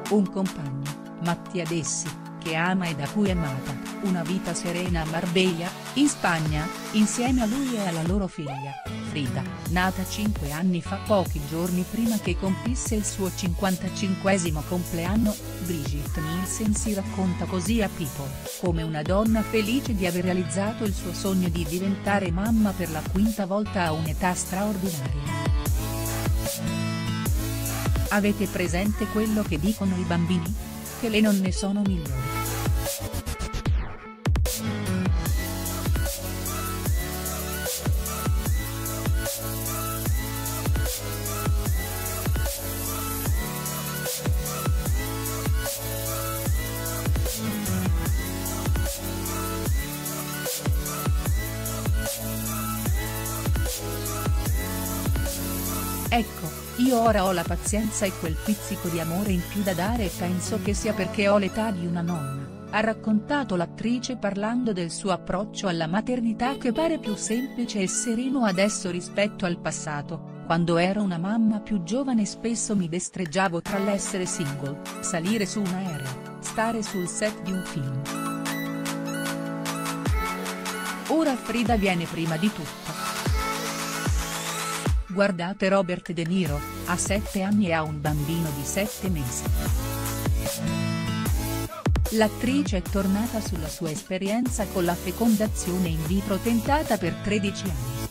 Un compagno, Mattia Dessi, che ama e da cui è amata, una vita serena a Marbella, in Spagna, insieme a lui e alla loro figlia, Frida, nata 5 anni fa pochi giorni prima che compisse il suo 55esimo compleanno. Brigitte Nielsen si racconta così a People, come una donna felice di aver realizzato il suo sogno di diventare mamma per la quinta volta a un'età straordinaria. Avete presente quello che dicono i bambini? Che le nonne sono migliori. Ecco, io ora ho la pazienza e quel pizzico di amore in più da dare e penso che sia perché ho l'età di una nonna, ha raccontato l'attrice parlando del suo approccio alla maternità che pare più semplice e sereno adesso rispetto al passato, quando ero una mamma più giovane spesso mi destreggiavo tra l'essere single, salire su un aereo, stare sul set di un film. Ora Frida viene prima di tutto. Guardate Robert De Niro, ha 7 anni e ha un bambino di 7 mesi. L'attrice è tornata sulla sua esperienza con la fecondazione in vitro tentata per 13 anni.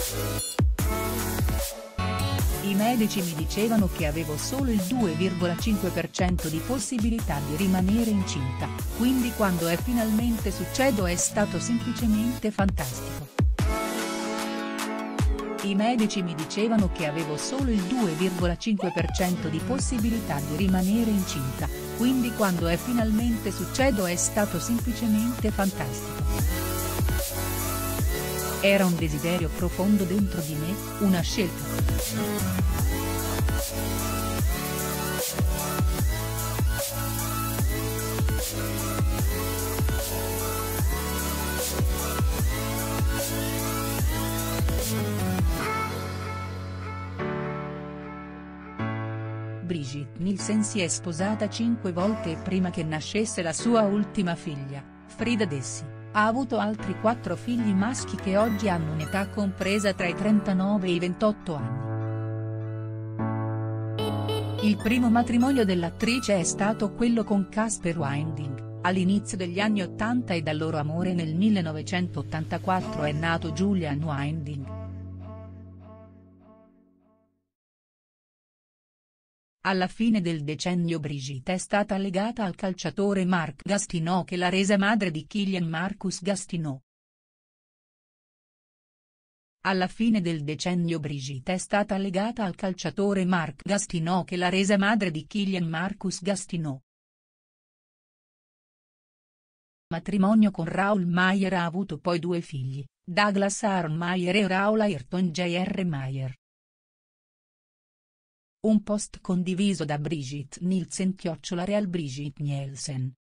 I medici mi dicevano che avevo solo il 2,5% di possibilità di rimanere incinta, quindi quando è finalmente successo è stato semplicemente fantastico. I medici mi dicevano che avevo solo il 2,5% di possibilità di rimanere incinta, quindi quando è finalmente successo è stato semplicemente fantastico. Era un desiderio profondo dentro di me, una scelta. Brigitte Nielsen si è sposata 5 volte e prima che nascesse la sua ultima figlia, Frida Dessi, ha avuto altri 4 figli maschi che oggi hanno un'età compresa tra i 39 e i 28 anni. Il primo matrimonio dell'attrice è stato quello con Casper Winding, all'inizio degli anni '80 e dal loro amore nel 1984 è nato Julian Winding. Alla fine del decennio Brigitte è stata legata al calciatore Marc Gastineau che l'ha resa madre di Kylian Marcus Gastineau. Alla fine del decennio Brigitte è stata legata al calciatore Marc Gastineau che l'ha resa madre di Kylian Marcus Gastineau. Matrimonio con Raoul Meyer ha avuto poi 2 figli, Douglas Aaron Meyer e Raoul Ayrton Jr. Meyer. Un post condiviso da Brigitte Nielsen @RealBrigitte Nielsen.